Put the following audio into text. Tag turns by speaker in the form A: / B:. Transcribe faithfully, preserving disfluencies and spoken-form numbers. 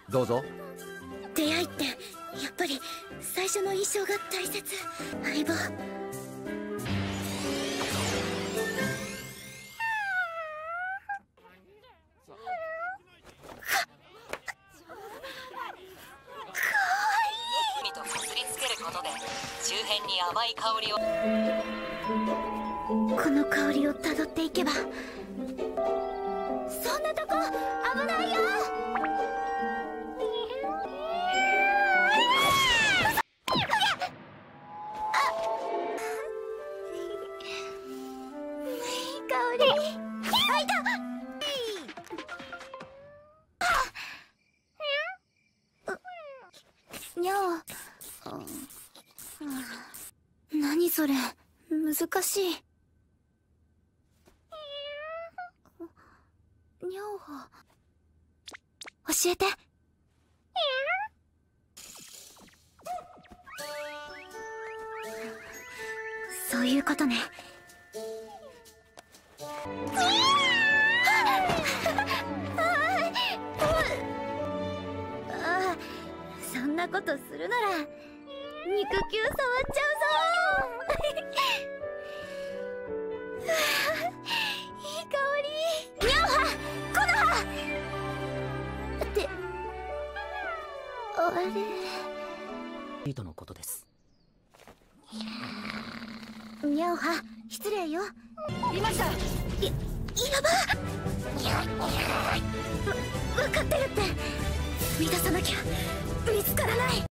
A: どうぞ。
B: 出会いってやっぱり最初の印象が大切。相棒。
C: とこすりつけることで周辺に甘い香りを。
B: この香りをたどっていけば。そんなとこ危ないよ。いい香り。あ、いた。にゃお。何それ、難しい。にゃおは教えて。そういうことね。そんなことするなら肉球触っちゃうぞ。いい香り。にゃおはこの葉ってあれ
A: リートのことです。
B: にゃおは失礼よ。
C: いました。
B: やばわ分かってるって。乱さなきゃ見つからない。